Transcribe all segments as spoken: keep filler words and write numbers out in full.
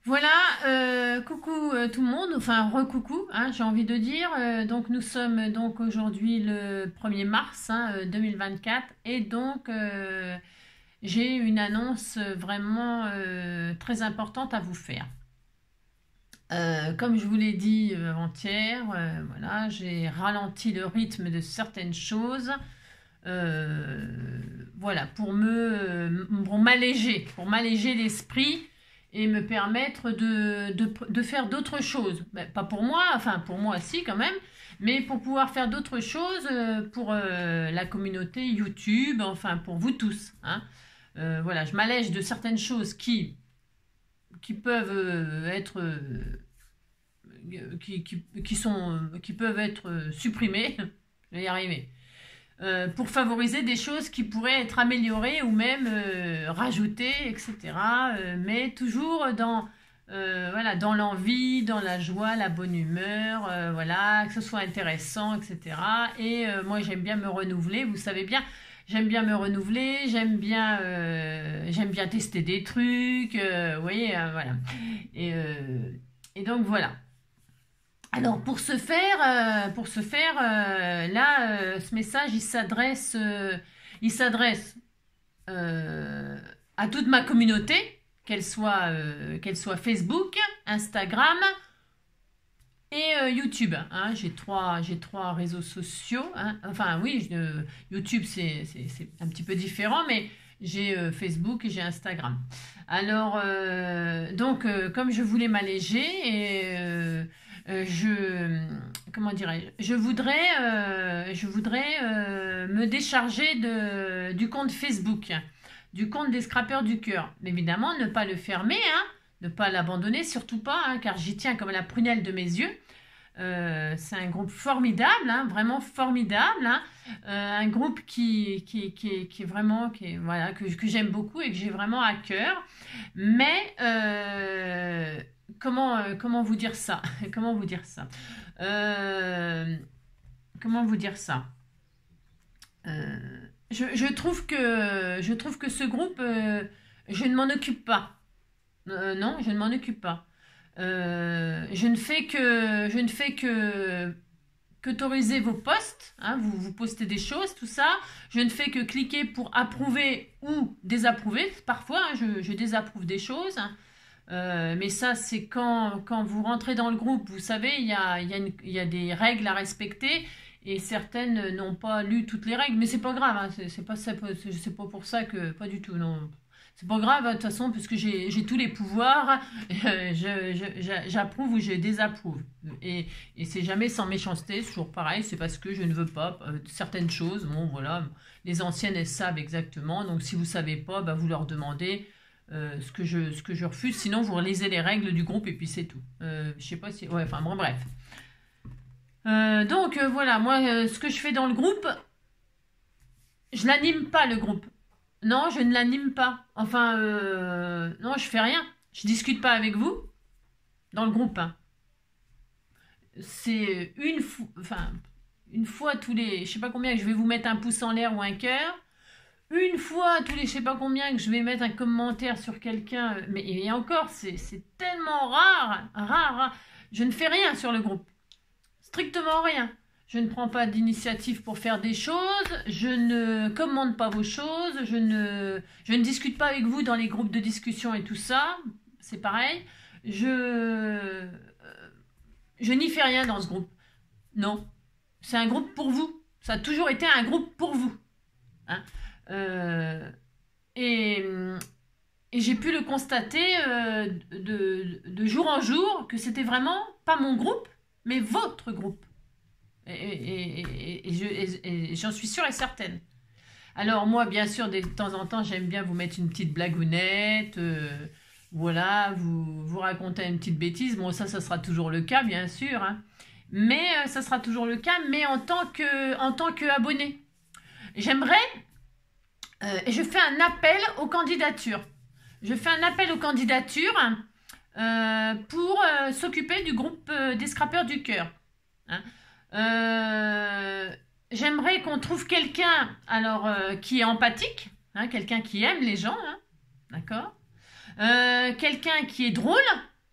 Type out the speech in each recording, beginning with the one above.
Voilà, euh, coucou euh, tout le monde, enfin recoucou, hein, j'ai envie de dire. Euh, donc nous sommes donc aujourd'hui le premier mars hein, euh, deux mille vingt-quatre et donc euh, j'ai une annonce vraiment euh, très importante à vous faire. Euh, comme je vous l'ai dit euh, avant-hier, euh, voilà, j'ai ralenti le rythme de certaines choses. euh, voilà, pour me, pour m'alléger, pour m'alléger l'esprit et me permettre de, de, de faire d'autres choses. Ben, pas pour moi, enfin pour moi si quand même, mais pour pouvoir faire d'autres choses euh, pour euh, la communauté YouTube, enfin pour vous tous. Hein. Euh, voilà, je m'allège de certaines choses qui, qui peuvent euh, être... Euh, qui, qui, qui, sont, qui peuvent être supprimées. Je vais y arriver. Euh, pour favoriser des choses qui pourraient être améliorées ou même euh, rajoutées, et cetera. Euh, mais toujours dans, euh, voilà, dans l'envie, dans la joie, la bonne humeur, euh, voilà, que ce soit intéressant, et cetera. Et euh, moi, j'aime bien me renouveler, vous savez bien, j'aime bien me renouveler, j'aime bien, euh, j'aime bien tester des trucs, euh, vous voyez, euh, voilà. Et, euh, et donc, voilà. Alors pour ce faire, euh, pour ce faire, euh, là, euh, ce message, il s'adresse, euh, il s'adresse euh, à toute ma communauté, qu'elle soit, euh, qu'elle soit Facebook, Instagram et euh, YouTube. Hein. J'ai trois, j'ai trois réseaux sociaux. Hein. Enfin oui, je, YouTube c'est un petit peu différent, mais j'ai euh, Facebook et j'ai Instagram. Alors euh, donc, euh, comme je voulais m'alléger et euh, euh, je, comment dirais-je, je voudrais, euh, je voudrais euh, me décharger de, du compte Facebook, du compte des Scrappeurs du Cœur. Mais évidemment, ne pas le fermer, hein, ne pas l'abandonner, surtout pas, hein, car j'y tiens comme la prunelle de mes yeux. Euh, c'est un groupe formidable, hein, vraiment formidable, hein, euh, un groupe qui, qui, qui, qui est vraiment, qui est, voilà, que, que j'aime beaucoup et que j'ai vraiment à cœur. Mais euh, comment, euh, comment vous dire ça? Comment vous dire ça? Euh, comment vous dire ça? Euh, je, je, trouve que, je trouve que ce groupe, euh, je ne m'en occupe pas. Euh, non, je ne m'en occupe pas. Euh, je ne fais que, je ne fais que qu'autoriser vos posts, hein, vous, vous postez des choses, tout ça. Je ne fais que cliquer pour approuver ou désapprouver. Parfois, hein, je, je désapprouve des choses. Euh, mais ça, c'est quand, quand vous rentrez dans le groupe, vous savez, il y a, y, a une, y a des règles à respecter et certaines n'ont pas lu toutes les règles. Mais c'est pas grave, hein, c'est pas, c'est pas pour ça que... Pas du tout, non. C'est pas grave, de toute façon, puisque j'ai tous les pouvoirs, euh, j'approuve ou je désapprouve. Et, et c'est jamais sans méchanceté, c'est toujours pareil, c'est parce que je ne veux pas euh, certaines choses. Bon, voilà, les anciennes, elles savent exactement. Donc, si vous ne savez pas, bah, vous leur demandez euh, ce, que je, ce que je refuse. Sinon, vous relisez les règles du groupe et puis c'est tout. Euh, je sais pas si... Ouais, enfin, bon, bref. Euh, donc, euh, voilà, moi, euh, ce que je fais dans le groupe, je n'anime pas le groupe. Non, je ne l'anime pas. Enfin, euh, non, je fais rien. Je discute pas avec vous dans le groupe. Hein. C'est une fois, enfin, une fois tous les, je sais pas combien que je vais vous mettre un pouce en l'air ou un cœur. Une fois tous les, je sais pas combien que je vais mettre un commentaire sur quelqu'un. Mais et encore, c'est tellement rare, rare, rare. Je ne fais rien sur le groupe. Strictement rien. Je ne prends pas d'initiative pour faire des choses, je ne commande pas vos choses, je ne, je ne discute pas avec vous dans les groupes de discussion et tout ça, c'est pareil. Je, je n'y fais rien dans ce groupe. Non, c'est un groupe pour vous. Ça a toujours été un groupe pour vous. Hein. Euh, et et j'ai pu le constater euh, de, de jour en jour que c'était vraiment pas mon groupe, mais votre groupe. Et, et, et, et, et j'en suis sûre et certaine. Alors moi, bien sûr, de temps en temps, j'aime bien vous mettre une petite blagounette, euh, voilà, vous, vous raconter une petite bêtise. Bon, ça, ça sera toujours le cas, bien sûr. Hein. Mais euh, ça sera toujours le cas, mais en tant que, en tant qu'abonné. J'aimerais, euh, et je fais un appel aux candidatures. Je fais un appel aux candidatures euh, pour euh, s'occuper du groupe euh, des Scrappeurs du Cœur. Hein. Euh, J'aimerais qu'on trouve quelqu'un alors euh, qui est empathique, hein, quelqu'un qui aime les gens, hein, d'accord, euh, quelqu'un qui est drôle,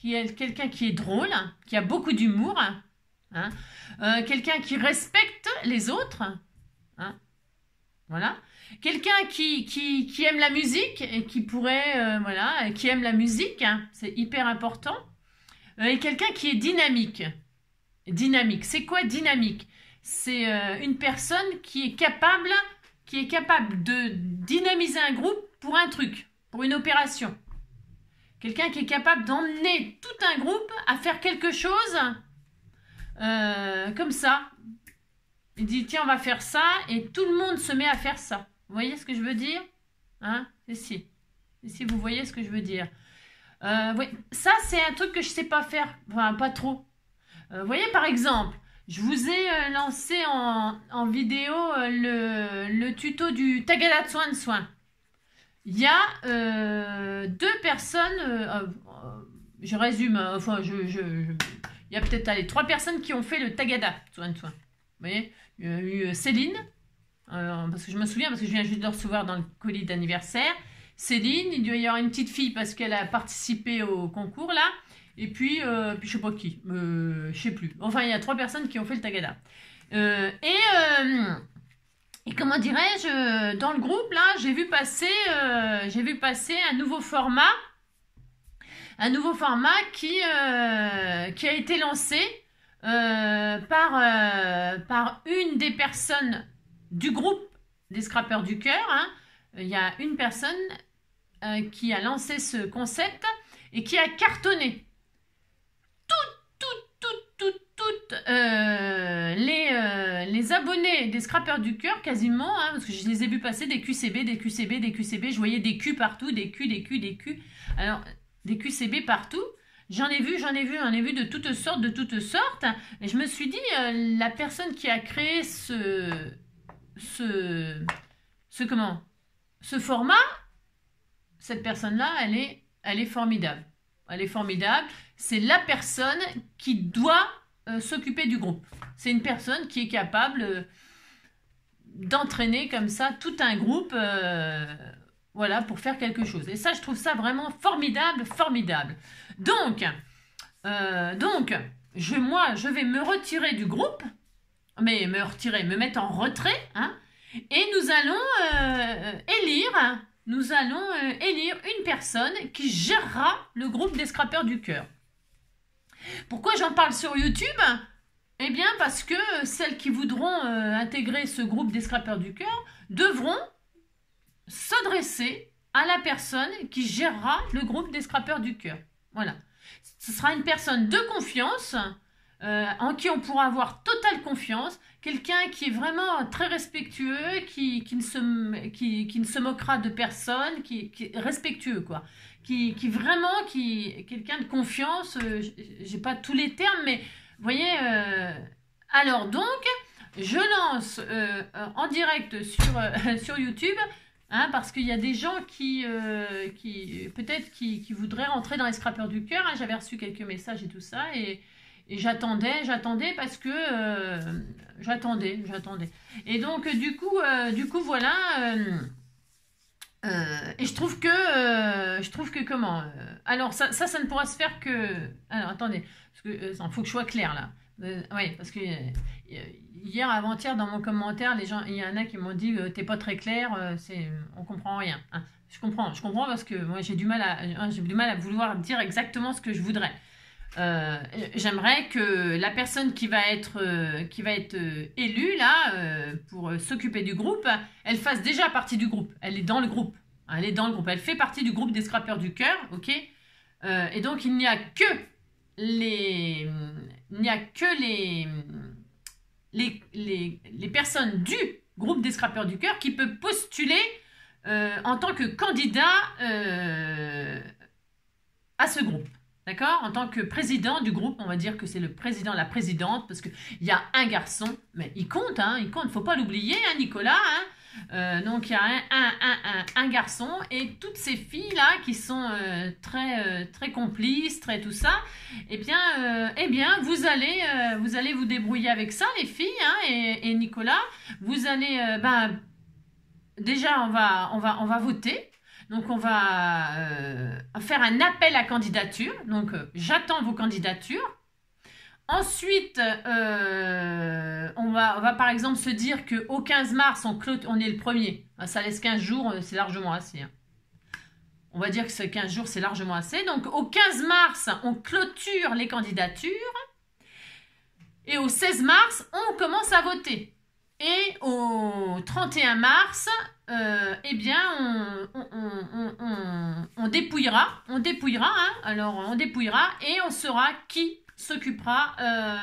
qui est quelqu'un qui est drôle, qui a beaucoup d'humour, hein, euh, quelqu'un qui respecte les autres, hein, voilà, quelqu'un qui, qui, qui aime la musique et qui pourrait, euh, voilà, qui aime la musique, hein, c'est hyper important, euh, et quelqu'un qui est dynamique. Dynamique, c'est quoi dynamique? C'est euh, une personne qui est capable, qui est capable de dynamiser un groupe pour un truc, pour une opération. Quelqu'un qui est capable d'emmener tout un groupe à faire quelque chose euh, comme ça. Il dit, tiens, on va faire ça, et tout le monde se met à faire ça. Vous voyez ce que je veux dire? Hein? Ici. Ici, vous voyez ce que je veux dire. Euh, oui. Ça, c'est un truc que je ne sais pas faire. Enfin, pas trop. Euh, vous voyez, par exemple, je vous ai euh, lancé en, en vidéo euh, le, le tuto du Tagada de soin de soin. Il y a euh, deux personnes, euh, euh, je résume, euh, enfin, je, je, je, il y a peut-être allez, trois personnes qui ont fait le Tagada, soin de soin. Vous voyez, il y a eu Céline, euh, parce que je me souviens, parce que je viens juste de le recevoir dans le colis d'anniversaire. Céline, il doit y avoir une petite fille parce qu'elle a participé au concours là, et puis, euh, puis je sais pas qui, euh, je sais plus. Enfin, il y a trois personnes qui ont fait le Tagada. Euh, et... Euh, Et comment dirais-je, dans le groupe, là, j'ai vu passer, euh, j'ai vu passer un nouveau format, un nouveau format qui, euh, qui a été lancé euh, par, euh, par une des personnes du groupe des Scrappers du Cœur. Hein. Il y a une personne euh, qui a lancé ce concept et qui a cartonné. Toutes euh, les, euh, les abonnés des Scrappers du Cœur, quasiment, hein, parce que je les ai vus passer des Q C B, des Q C B, des Q C B, je voyais des Q partout, des Q, des Q, des Q, alors des Q C B partout, j'en ai vu, j'en ai vu, j'en ai vu de toutes sortes, de toutes sortes, et je me suis dit, euh, la personne qui a créé ce, ce, ce, comment, ce format, cette personne-là, elle est, elle est formidable, elle est formidable, c'est la personne qui doit Euh, s'occuper du groupe. C'est une personne qui est capable euh, d'entraîner comme ça tout un groupe euh, voilà, pour faire quelque chose. Et ça, je trouve ça vraiment formidable, formidable. Donc, euh, donc je, moi, je vais me retirer du groupe, mais me retirer, me mettre en retrait, hein, et nous allons euh, élire, nous allons euh, élire une personne qui gérera le groupe des Scrappers du Cœur. Pourquoi j'en parle sur YouTube? Eh bien parce que celles qui voudront euh, intégrer ce groupe des Scrappers du Cœur devront s'adresser à la personne qui gérera le groupe des Scrappers du Cœur. Voilà. Ce sera une personne de confiance, euh, en qui on pourra avoir totale confiance, quelqu'un qui est vraiment très respectueux, qui, qui, ne, se, qui, qui ne se moquera de personne, qui, qui est respectueux, quoi. Qui, qui vraiment, qui quelqu'un de confiance, euh, j'ai pas tous les termes, mais vous voyez, euh, alors donc, je lance euh, en direct sur, euh, sur YouTube, hein, parce qu'il y a des gens qui, euh, qui peut-être qui, qui voudraient rentrer dans les Scrappers du Cœur, hein, j'avais reçu quelques messages et tout ça, et, et j'attendais, j'attendais parce que, euh, j'attendais, j'attendais, et donc du coup, euh, du coup voilà, euh, Euh, et je trouve que, euh, je trouve que comment euh, alors ça, ça, ça ne pourra se faire que. Alors attendez, parce que euh, faut que je sois clair là. Euh, oui, parce que euh, hier, avant-hier, dans mon commentaire, les gens, il y en a qui m'ont dit euh, t'es pas très clair, euh, c'est, on comprend rien. Hein. Je comprends, je comprends parce que moi j'ai du mal à, hein, j'ai du mal à vouloir dire exactement ce que je voudrais. Euh, J'aimerais que la personne qui va être, euh, qui va être euh, élue là euh, pour euh, s'occuper du groupe, elle fasse déjà partie du groupe. Elle est dans le groupe. Elle est dans le groupe. Elle fait partie du groupe des Scrappers du Cœur, ok. Euh, et donc il n'y a que les, il n'y a que les, les, les, les personnes du groupe des Scrappers du Cœur qui peuvent postuler euh, en tant que candidat euh, à ce groupe. D'accord? En tant que président du groupe, on va dire que c'est le président, la présidente, parce qu'il y a un garçon, mais il compte, hein, il compte, il ne faut pas l'oublier, hein, Nicolas. Hein, euh, donc, il y a un, un, un, un, un garçon et toutes ces filles-là qui sont euh, très, euh, très complices, très tout ça, eh bien, euh, eh bien vous, allez, euh, vous allez vous débrouiller avec ça, les filles, hein, et, et Nicolas. Vous allez, euh, ben, déjà, on va, on va, on va voter. Donc, on va... Euh, faire un appel à candidature. Donc, euh, j'attends vos candidatures. Ensuite, euh, on, va, on va par exemple se dire qu'au quinze mars, on, clôt, on est le premier. Ça laisse quinze jours, c'est largement assez. Hein. On va dire que c'est quinze jours, c'est largement assez. Donc, au quinze mars, on clôture les candidatures. Et au seize mars, on commence à voter. Et au trente et un mars, euh, eh bien, on, on, on, on, on dépouillera. On dépouillera, hein, alors on dépouillera et on saura qui s'occupera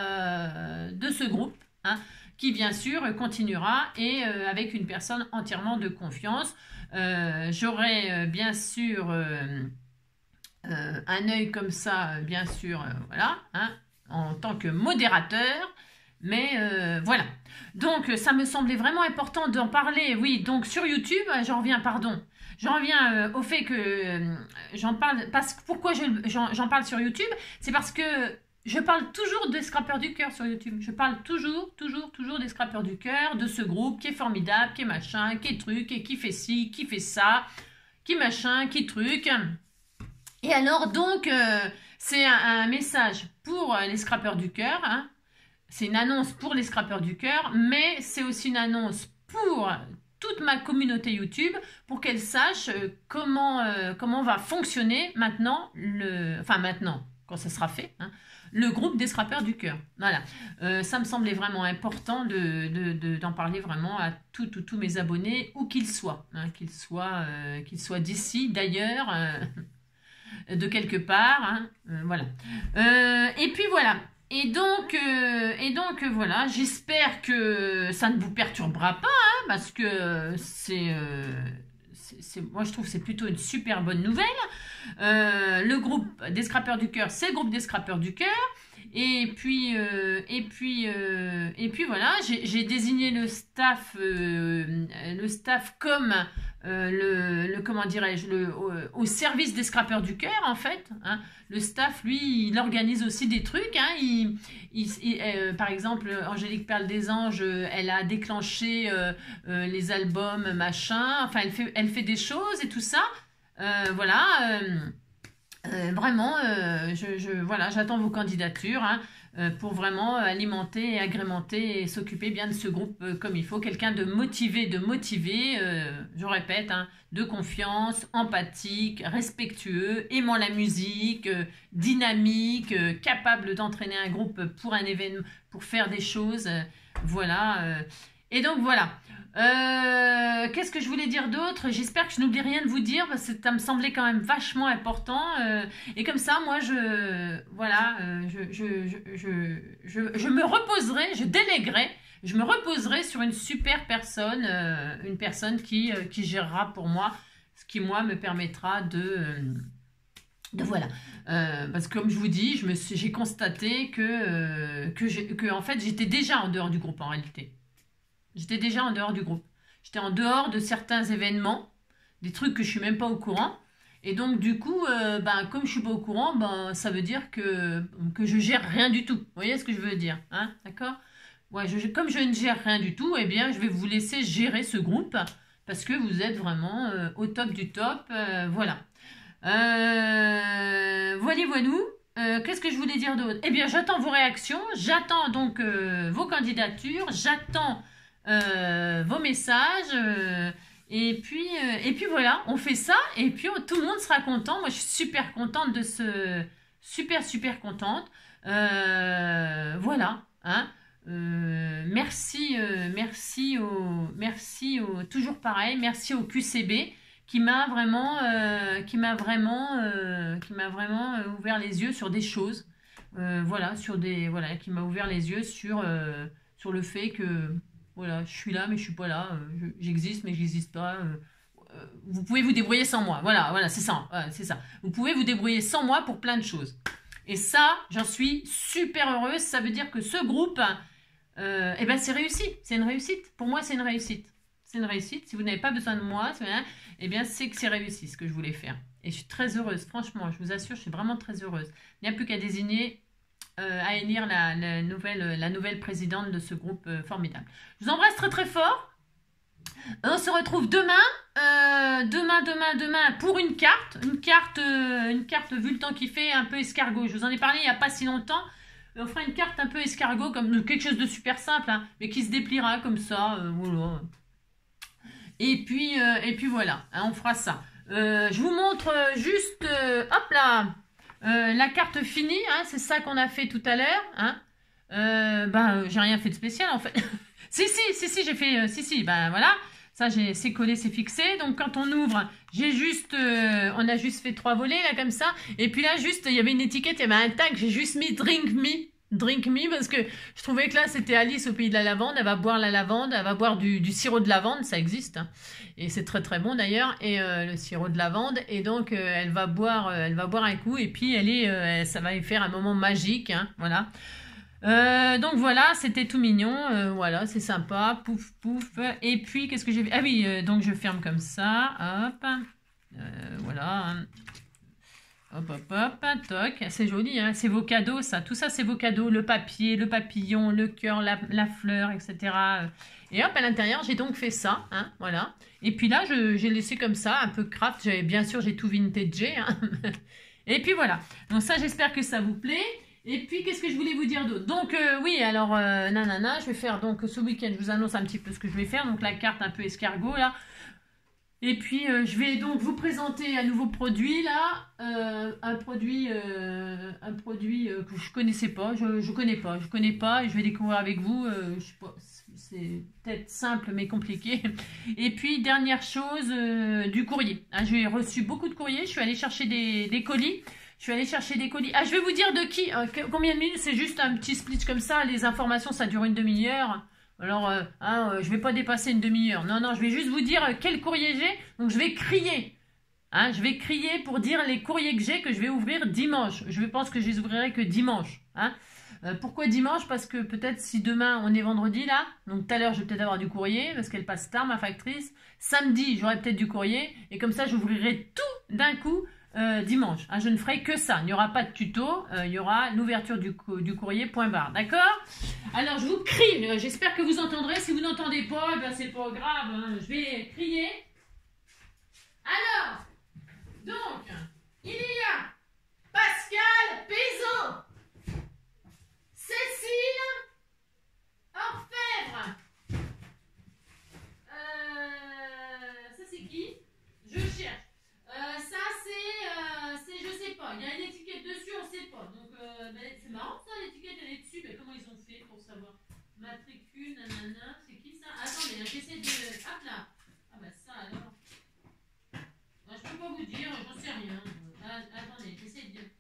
euh, de ce groupe, hein, qui bien sûr continuera et euh, avec une personne entièrement de confiance. Euh, J'aurai euh, bien sûr euh, euh, un œil comme ça, bien sûr, euh, voilà, hein, en tant que modérateur, mais euh, voilà. Donc, ça me semblait vraiment important d'en parler, oui, donc sur YouTube, j'en reviens, pardon, j'en reviens euh, au fait que euh, j'en parle, parce que pourquoi j'en parle sur YouTube, c'est parce que je parle toujours des scrappeurs du cœur sur YouTube. Je parle toujours, toujours, toujours des scrappeurs du cœur, de ce groupe qui est formidable, qui est machin, qui est truc, et qui fait ci, qui fait ça, qui machin, qui truc. Et alors, donc, euh, c'est un, un message pour les scrappeurs du cœur. Hein. C'est une annonce pour les scrappeurs du cœur, mais c'est aussi une annonce pour toute ma communauté YouTube, pour qu'elle sache comment, euh, comment va fonctionner maintenant, le, enfin maintenant, quand ça sera fait, hein, le groupe des scrappeurs du cœur. Voilà. Euh, ça me semblait vraiment important de, de, de, d'en parler vraiment à tous tout, tout mes abonnés, où qu'ils soient. Hein, qu'ils soient, euh, qu'ils soient d'ici, d'ailleurs, euh, de quelque part. Hein, euh, voilà. Euh, et puis voilà. Et donc, euh, et donc voilà, j'espère que ça ne vous perturbera pas, hein, parce que c'est... Euh, moi je trouve que c'est plutôt une super bonne nouvelle. Euh, le groupe des scrappeurs du cœur, c'est le groupe des scrappeurs du cœur. Et puis, euh, et puis, euh, et puis voilà, j'ai désigné le staff, euh, le staff comme euh, le, le, comment dirais-je, le au, au service des scrappeurs du cœur en fait. Hein. Le staff, lui, il organise aussi des trucs. Hein. Il, il, il, euh, par exemple, Angélique Perle des Anges, elle a déclenché euh, euh, les albums, machin. Enfin, elle fait, elle fait des choses et tout ça. Euh, voilà. Euh, Euh, vraiment, euh, je, je, voilà, j'attends vos candidatures hein, euh, pour vraiment alimenter et agrémenter et s'occuper bien de ce groupe euh, comme il faut. Quelqu'un de motivé, de motivé, euh, je répète, hein, de confiance, empathique, respectueux, aimant la musique, euh, dynamique, euh, capable d'entraîner un groupe pour un événement, pour faire des choses. Euh, voilà. Euh, et donc voilà. Euh, Qu'est-ce que je voulais dire d'autre? J'espère que je n'oublie rien de vous dire parce que ça me semblait quand même vachement important. Euh, et comme ça, moi, je, voilà, euh, je, je, je, je, je, je me reposerai, je déléguerai, je me reposerai sur une super personne, euh, une personne qui, euh, qui gérera pour moi, ce qui moi me permettra de, euh, de voilà. Euh, parce que comme je vous dis, je me j'ai constaté que, euh, que, que en fait, j'étais déjà en dehors du groupe en réalité. J'étais déjà en dehors du groupe. J'étais en dehors de certains événements, des trucs que je suis même pas au courant. Et donc, du coup, euh, ben, comme je suis pas au courant, ben, ça veut dire que, que je gère rien du tout. Vous voyez ce que je veux dire, hein? D'accord? Ouais, je, comme je ne gère rien du tout, eh bien, je vais vous laisser gérer ce groupe parce que vous êtes vraiment euh, au top du top. Euh, voilà. Euh, voilà, voilà. Euh, Qu'est-ce que je voulais dire d'autre? Eh bien, j'attends vos réactions. J'attends donc euh, vos candidatures. J'attends... Euh, vos messages euh, et puis euh, et puis voilà, on fait ça et puis on, tout le monde sera content. Moi je suis super contente de ce super super contente euh, voilà hein. euh, merci euh, merci au merci au toujours pareil, merci au Q C B qui m'a vraiment euh, qui m'a vraiment euh, qui m'a vraiment euh, ouvert les yeux sur des choses euh, voilà sur des voilà qui m'a ouvert les yeux sur euh, sur le fait que voilà, je suis là, mais je suis pas là. Euh, J'existe, mais je n'existe pas. Euh, euh, vous pouvez vous débrouiller sans moi. Voilà, voilà, c'est ça, voilà, c'est ça. Vous pouvez vous débrouiller sans moi pour plein de choses. Et ça, j'en suis super heureuse. Ça veut dire que ce groupe, euh, eh ben, c'est réussi. C'est une réussite. Pour moi, c'est une réussite. C'est une réussite. Si vous n'avez pas besoin de moi, eh bien, c'est que c'est réussi ce que je voulais faire. Et je suis très heureuse. Franchement, je vous assure, je suis vraiment très heureuse. Il n'y a plus qu'à désigner. Euh, à élire la, la, nouvelle, la nouvelle présidente de ce groupe euh, formidable. Je vous embrasse très très fort. On se retrouve demain euh, demain, demain, demain, pour une carte, une carte, euh, une carte vu le temps qu'il fait, un peu escargot. Je vous en ai parlé il n'y a pas si longtemps. On fera une carte un peu escargot, comme quelque chose de super simple, hein, mais qui se dépliera comme ça. Euh, voilà. Et puis, euh, et puis voilà, hein, on fera ça. Euh, je vous montre euh, juste, euh, hop là, euh, la carte finie. Hein, c'est ça qu'on a fait tout à l'heure. Hein. Euh, ben, j'ai rien fait de spécial en fait. si, si, si, si, j'ai fait, euh, si, si, ben voilà. Ça, c'est collé, c'est fixé. Donc, quand on ouvre, j'ai juste, euh, on a juste fait trois volets, là, comme ça. Et puis là, juste, il y avait une étiquette, il y avait un tag. J'ai juste mis Drink Me. Drink Me, parce que je trouvais que là, c'était Alice au pays de la lavande. Elle va boire la lavande, elle va boire du, du sirop de lavande. Ça existe. Hein. Et c'est très, très bon, d'ailleurs. Et euh, le sirop de lavande. Et donc, euh, elle va boire euh, elle va boire un coup. Et puis, elle est, euh, ça va lui faire un moment magique. Hein, voilà. Euh, donc voilà, c'était tout mignon, euh, voilà, c'est sympa, pouf pouf, et puis qu'est-ce que j'ai vu? Ah oui, euh, donc je ferme comme ça, hop, euh, voilà, hop hop hop, toc, c'est joli, hein, c'est vos cadeaux ça, tout ça c'est vos cadeaux, le papier, le papillon, le cœur, la, la fleur, et cetera. Et hop, à l'intérieur, j'ai donc fait ça, hein, voilà, et puis là, j'ai laissé comme ça, un peu craft, bien sûr, j'ai tout vintagé, hein. Et puis voilà, donc ça, j'espère que ça vous plaît. Et puis, qu'est-ce que je voulais vous dire d'autre? Donc, euh, oui, alors, euh, nanana, je vais faire, donc, ce week-end, je vous annonce un petit peu ce que je vais faire. Donc, la carte un peu escargot, là. Et puis, euh, je vais donc vous présenter un nouveau produit, là. Euh, un produit, euh, un produit euh, que je connaissais pas. Je ne connais pas, je connais pas. Et je vais découvrir avec vous. Euh, je sais pas, c'est peut-être simple, mais compliqué. Et puis, dernière chose, euh, du courrier. Hein, j'ai reçu beaucoup de courriers. Je suis allée chercher des, des colis. Je suis allée chercher des colis. Ah, je vais vous dire de qui, euh, combien de minutes, c'est juste un petit split comme ça. Les informations, ça dure une demi-heure. Alors, euh, hein, euh, je ne vais pas dépasser une demi-heure. Non, non, je vais juste vous dire euh, quel courrier j'ai. Donc, je vais crier. Hein, je vais crier pour dire les courriers que j'ai, que je vais ouvrir dimanche. Je pense que je les ouvrirai que dimanche. Hein. Euh, pourquoi dimanche? Parce que peut-être si demain, on est vendredi, là. Donc, tout à l'heure, je vais peut-être avoir du courrier, parce qu'elle passe tard, ma factrice. Samedi, j'aurai peut-être du courrier. Et comme ça, j'ouvrirai tout d'un coup. Euh, dimanche, hein, je ne ferai que ça, il n'y aura pas de tuto, euh, il y aura l'ouverture du, du courrier, point barre, d'accord? Alors je vous crie, euh, j'espère que vous entendrez, si vous n'entendez pas, eh ben, c'est pas grave, hein, je vais crier. Alors, donc, il y a Pascal Pézo, Cécile Orfèvre, euh, ça c'est qui? Je cherche. Euh, ça c'est, euh, c'est, je sais pas, il y a une étiquette dessus, on sait pas. Donc euh, ben, c'est marrant ça, l'étiquette elle est dessus, mais comment ils ont fait pour savoir? Matricule, nanana, c'est qui ça? Attendez, j'essaie de... Hop là. Ah bah ça alors. Ben, je peux pas vous dire, j'en sais rien. Ah, attendez, j'essaie de dire.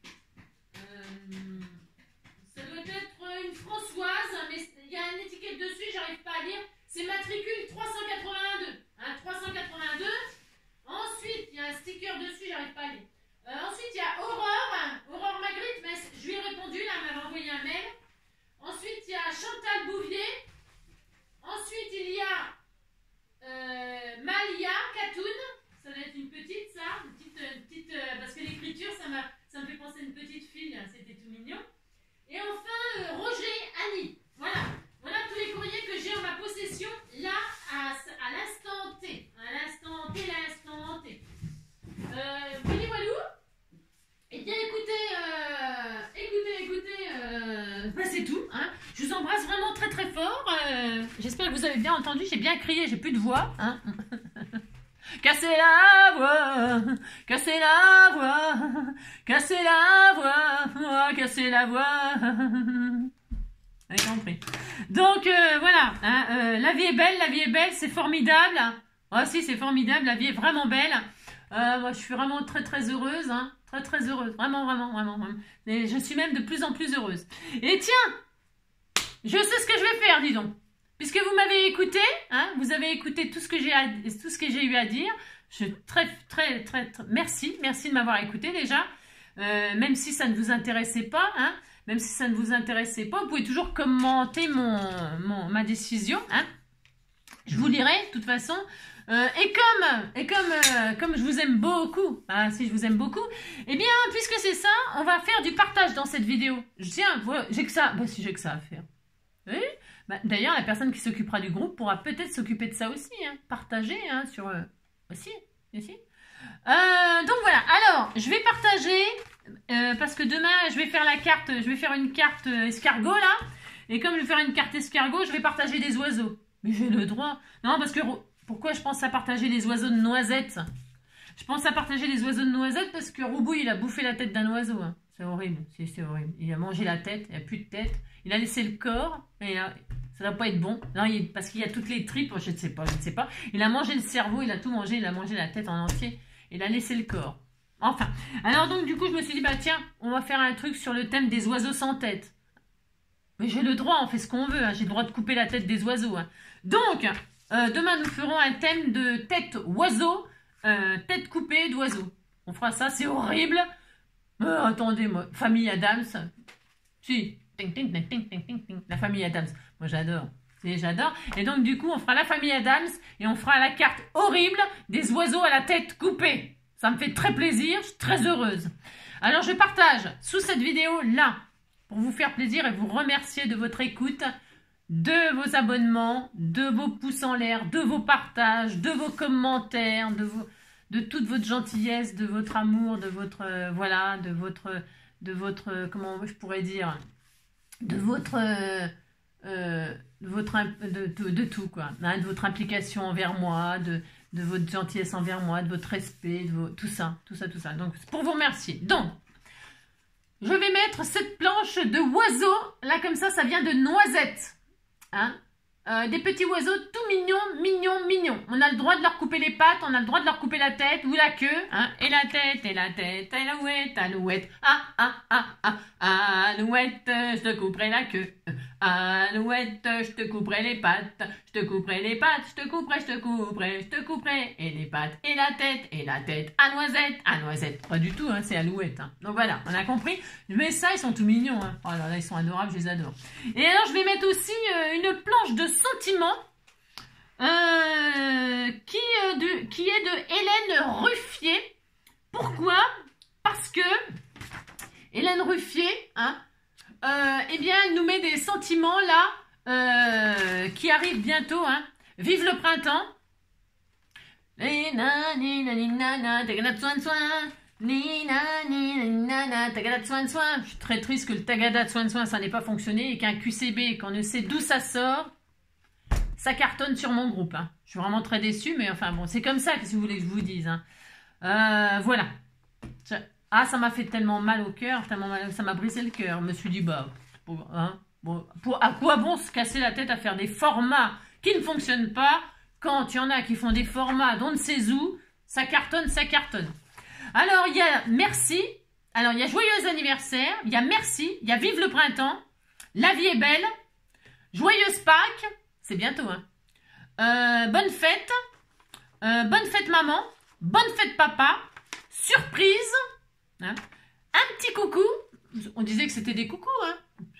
Euh, ça doit être une Françoise, mais il y a une étiquette dessus, j'arrive pas à lire. C'est matricule trois cent quatre-vingt-deux. Hein, trois cent quatre-vingt-deux. Ensuite, il y a un sticker dessus, j'arrive pas à lire. Euh, ensuite, il y a Aurore, Aurore Magritte, mais je lui ai répondu, là, elle m'avait envoyé un mail. Ensuite, il y a Chantal Bouvier. Ensuite, il y a euh, Malia Katoun. Ça doit être une petite, ça. Une petite, une petite, euh, parce que l'écriture, ça, ça me fait penser à une petite fille, c'était tout mignon. Et enfin, euh, Roger Annie. Voilà. Voilà tous les courriers que j'ai en ma possession, là, à, à l'instant T. À l'instant T, l'instant T. Euh, voyez, voilou. Eh bien, écoutez, euh, écoutez, écoutez, euh, bah, c'est tout. Hein. Je vous embrasse vraiment très, très fort. Euh, J'espère que vous avez bien entendu. J'ai bien crié, j'ai plus de voix. Hein. Cassez la voix, cassez la voix, cassez la voix, cassez la voix. Vous avez compris. Donc, euh, voilà. Hein, euh, la vie est belle, la vie est belle, c'est formidable. Moi aussi, c'est formidable, la vie est vraiment belle. Euh, moi, je suis vraiment très, très heureuse. Hein, très, très heureuse. Vraiment, vraiment, vraiment, vraiment. Et je suis même de plus en plus heureuse. Et tiens, je sais ce que je vais faire, dis donc. Puisque vous m'avez écouté, hein, vous avez écouté tout ce que j'ai tout ce que j'ai eu à dire. Je très, très, très, très, merci. Merci de m'avoir écouté déjà. Euh, même si ça ne vous intéressait pas, hein. Même si ça ne vous intéressait pas, vous pouvez toujours commenter mon, mon, ma décision. Hein. Je vous lirai, de toute façon. Euh, et comme, et comme, euh, comme je vous aime beaucoup, hein, si je vous aime beaucoup, eh bien, puisque c'est ça, on va faire du partage dans cette vidéo. Tiens, voilà, j'ai que ça. Bah, si j'ai que ça à faire. Oui. Bah, d'ailleurs, la personne qui s'occupera du groupe pourra peut-être s'occuper de ça aussi. Hein, partager hein, sur... Euh, Aussi, aussi. Euh, donc voilà, alors, je vais partager, euh, parce que demain, je vais faire la carte, je vais faire une carte escargot, là. Et comme je vais faire une carte escargot, je vais partager des oiseaux. Mais j'ai le droit. Non, parce que, pourquoi je pense à partager les oiseaux de noisettes? Je pense à partager les oiseaux de noisettes parce que Roubou, il a bouffé la tête d'un oiseau. Hein. C'est horrible, c'est horrible. Il a mangé la tête, il n'y a plus de tête. Il a laissé le corps, et là, ça ne doit pas être bon. Non, il, parce qu'il y a toutes les tripes, je ne sais pas, je ne sais pas. Il a mangé le cerveau, il a tout mangé, il a mangé la tête en entier. Il a laissé le corps. Enfin, alors donc du coup, je me suis dit, bah tiens, on va faire un truc sur le thème des oiseaux sans tête. Mais j'ai le droit, on fait ce qu'on veut. Hein. J'ai le droit de couper la tête des oiseaux. Hein. Donc, euh, demain, nous ferons un thème de tête oiseau. Euh, tête coupée d'oiseau. On fera ça, c'est horrible. Euh, attendez, moi, famille Adams. Si. Ting, ting, ting, ting, ting, ting, ting. La famille Adams. Moi, j'adore. J'adore. Et donc, du coup, on fera la famille Adams et on fera la carte horrible des oiseaux à la tête coupée. Ça me fait très plaisir. Je suis très heureuse. Alors, je partage sous cette vidéo-là pour vous faire plaisir et vous remercier de votre écoute, de vos abonnements, de vos pouces en l'air, de vos partages, de vos commentaires, de, vos, de toute votre gentillesse, de votre amour, de votre, euh, voilà, de votre, de votre, euh, comment je pourrais dire, de votre, euh, euh, de, votre de, de, de tout, quoi, hein, de votre implication envers moi, de, de votre gentillesse envers moi, de votre respect, de vos, tout ça, tout ça, tout ça. Donc, pour vous remercier. Donc, je vais mettre cette planche de oiseaux, là, comme ça, ça vient de noisettes. Hein euh, des petits oiseaux tout mignons, mignons, mignons. On a le droit de leur couper les pattes, on a le droit de leur couper la tête ou la queue. Hein et la tête, et la tête, alouette, alouette. Ah, ah, ah, ah, alouette, je te couperai la queue. Alouette, je te couperai les pattes. Je te couperai les pattes, je te couperai, je te couperai, je te couperai. Et les pattes, et la tête, et la tête. À noisette, à noisette. Pas du tout, hein, c'est alouette. Hein. Donc voilà, on a compris. Mais ça, ils sont tout mignons. Hein. Oh là là, ils sont adorables, je les adore. Et alors, je vais mettre aussi euh, une planche de sentiments euh, qui, euh, de, qui est de Hélène Ruffier. Pourquoi? Parce que Hélène Ruffier, hein, euh, eh bien, elle nous met des sentiments là euh, qui arrivent bientôt. Hein. Vive le printemps. Je suis très triste que le tagada de soin de soin ça n'ait pas fonctionné et qu'un Q C B, qu'on ne sait d'où ça sort, ça cartonne sur mon groupe. Hein. Je suis vraiment très déçue, mais enfin bon, c'est comme ça que si vous voulez que je vous dise. Hein. Euh, voilà. Ah, ça m'a fait tellement mal au cœur, tellement mal, ça m'a brisé le cœur. Je me suis dit, bah, pour, hein, bon, pour, à quoi bon se casser la tête à faire des formats qui ne fonctionnent pas quand il y en a qui font des formats d'on ne sait où, ça cartonne, ça cartonne. Alors, il y a merci, alors il y a joyeux anniversaire, il y a merci, il y a vive le printemps, la vie est belle, joyeuse Pâques, c'est bientôt, hein. Euh, bonne fête, euh, bonne fête maman, bonne fête papa, surprise, hein. Un petit coucou, on disait que c'était des coucous, hein.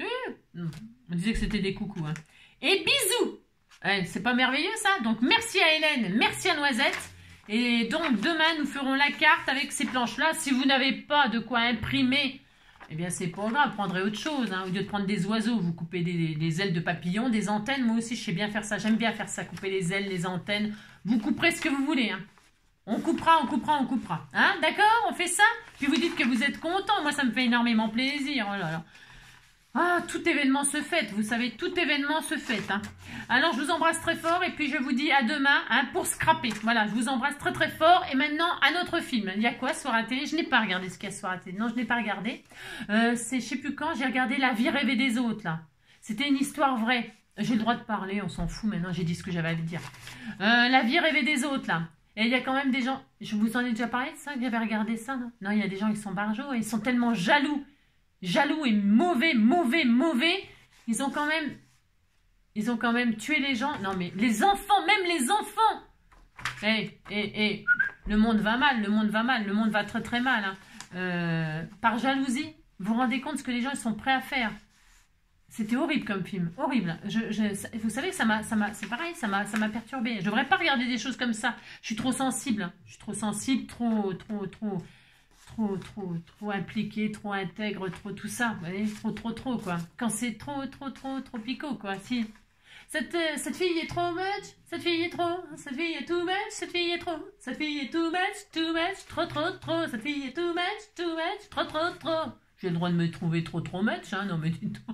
On disait que c'était des coucous, hein. Et bisous. Ouais, c'est pas merveilleux ça? Donc merci à Hélène, merci à Noisette. Et donc demain nous ferons la carte avec ces planches-là. Si vous n'avez pas de quoi imprimer, eh bien c'est pas grave, prendrez autre chose. Hein. Au lieu de prendre des oiseaux, vous coupez des, des ailes de papillons, des antennes. Moi aussi je sais bien faire ça, j'aime bien faire ça, couper les ailes, les antennes. Vous couperez ce que vous voulez. Hein. On coupera, on coupera, on coupera. Hein, d'accord? On fait ça? Puis vous dites que vous êtes content. Moi ça me fait énormément plaisir. Oh là là. Ah, tout événement se fête, vous savez, tout événement se fête. Hein. Alors, je vous embrasse très fort et puis je vous dis à demain hein, pour scraper. Voilà, je vous embrasse très très fort. Et maintenant, un autre film. Il y a quoi ce soir à télé? Je n'ai pas regardé ce qu'il y a ce soir à télé. Non, je n'ai pas regardé. Euh, c'est, je sais plus quand, j'ai regardé La vie rêvée des autres, là. C'était une histoire vraie. J'ai le droit de parler, on s'en fout maintenant, j'ai dit ce que j'avais à dire. Euh, La vie rêvée des autres, là. Et il y a quand même des gens, je vous en ai déjà parlé de ça, que j'avais regardé ça, non? Non, il y a des gens qui sont barjots et ils sont tellement jaloux. Jaloux et mauvais, mauvais, mauvais, ils ont quand même, ils ont quand même tué les gens. Non mais les enfants, même les enfants. Eh, eh, eh, le monde va mal, le monde va mal, le monde va très très mal. Hein. Euh, par jalousie, vous vous rendez compte ce que les gens ils sont prêts à faire. C'était horrible comme film, horrible. Je, je, vous savez que ça m'a, ça m'a, c'est pareil, ça m'a, ça m'a perturbé. Je devrais pas regarder des choses comme ça. Je suis trop sensible, je suis trop sensible, trop, trop, trop. Trop, trop, trop impliqué, trop intègre, trop tout ça, vous voyez, trop, trop, trop, quoi. Quand c'est trop, trop, trop, trop picot, quoi, si. Cette, euh, cette fille est trop much, cette fille est trop, cette fille est too much, cette fille est trop, cette fille est too much, too much, trop trop trop, cette fille est too much, too much, trop trop trop. J'ai le droit de me trouver trop trop much, hein, non mais du tout.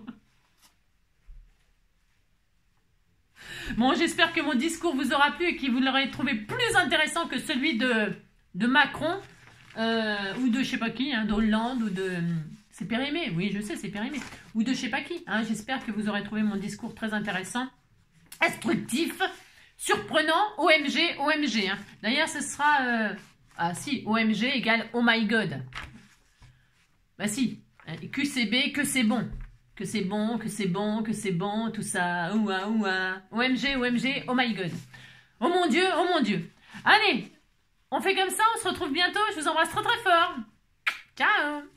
Bon, j'espère que mon discours vous aura plu et que vous l'aurez trouvé plus intéressant que celui de, de Macron, euh, ou de je sais pas qui, hein, d'Hollande, ou de... C'est périmé, oui je sais, c'est périmé. Ou de je sais pas qui, hein. J'espère que vous aurez trouvé mon discours très intéressant, instructif, surprenant, O M G, O M G. Hein. D'ailleurs, ce sera... Euh... Ah si, O M G égale Oh my God. Bah si, Q C B, que c'est bon. Que c'est bon, que c'est bon, que c'est bon, tout ça. Ouah, ouah. O M G, O M G, Oh my God. Oh mon Dieu, oh mon Dieu. Allez, on fait comme ça, on se retrouve bientôt. Je vous embrasse très très fort. Ciao.